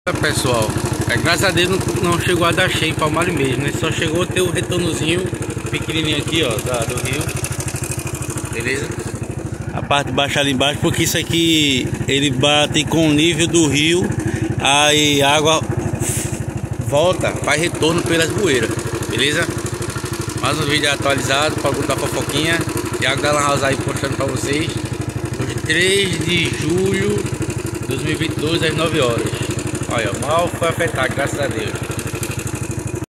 Pessoal, graças a Deus não chegou a dar cheio em Palmares mesmo, né? Só chegou a ter o retornozinho pequenininho aqui, ó, do rio. Beleza? A parte de baixo ali embaixo, porque isso aqui ele bate com o nível do rio, aí a água volta, faz retorno pelas bueiras. Beleza? Mais um vídeo atualizado para botar fofoquinha. Thiago da Lan House aí postando para vocês. Hoje 3 de julho de 2022 às 9 horas. Olha, mal foi afetado, graças a Deus.